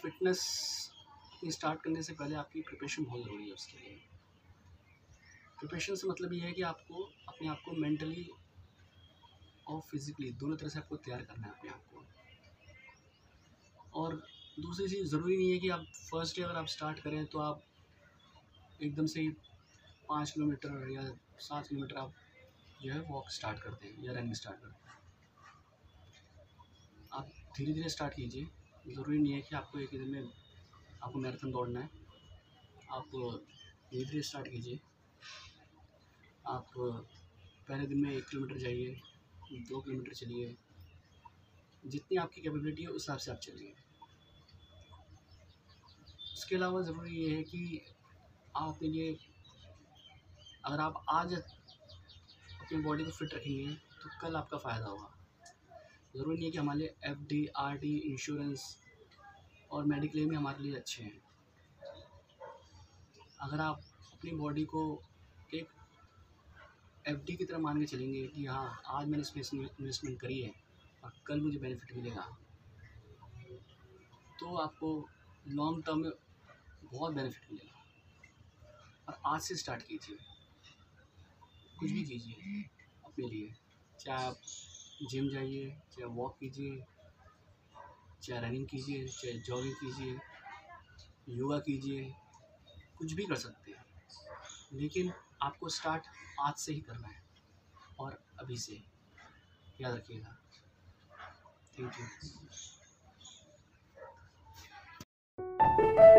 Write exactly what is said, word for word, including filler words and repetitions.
Fitness start करने से पहले आपकी प्रिपरेशन बहुत ज़रूरी है। उसके लिए प्रिपरेशन से मतलब ये है कि आपको अपने आप को मेंटली और फिज़िकली दोनों तरह से आपको तैयार करना है अपने आप को। और दूसरी चीज़, ज़रूरी नहीं है कि आप फर्स्ट डे अगर आप स्टार्ट करें तो आप एकदम से ही पाँच किलोमीटर या सात किलोमीटर आप जो है वॉक स्टार्ट करते हैं या रनिंग स्टार्ट करते हैं। आप धीरे धीरे स्टार्ट कीजिए। ज़रूरी नहीं है कि आपको एक दिन में आपको मैराथन दौड़ना है। आप धीरे धीरे स्टार्ट कीजिए। आप पहले दिन में एक किलोमीटर जाइए, दो किलोमीटर चलिए, जितनी आपकी कैपेबिलिटी है उस हिसाब से आप चलिए। उसके अलावा ज़रूरी ये है कि आप अपने लिए, अगर आप आज अपनी बॉडी को फिट रखेंगे तो कल आपका फ़ायदा होगा। ज़रूरी नहीं है कि हमारे लिए F D, R D, insurance और मेडिक्लेम ही हमारे लिए अच्छे हैं। अगर आप अपनी बॉडी को एक एफ डी की तरह मान के चलेंगे कि हाँ आज मैंने इसमें इन्वेस्टमेंट करी है और कल मुझे बेनिफिट मिलेगा, तो आपको लॉन्ग टर्म में बहुत बेनिफिट मिलेगा। और आज से स्टार्ट कीजिए, कुछ भी कीजिए अपने लिए, चाहे आप जिम जाइए, चाहे वॉक कीजिए, चाहे रनिंग कीजिए, चाहे जॉगिंग कीजिए, योगा कीजिए, कुछ भी कर सकते हैं। लेकिन आपको स्टार्ट आज से ही करना है और अभी से, याद रखिएगा। Thank you.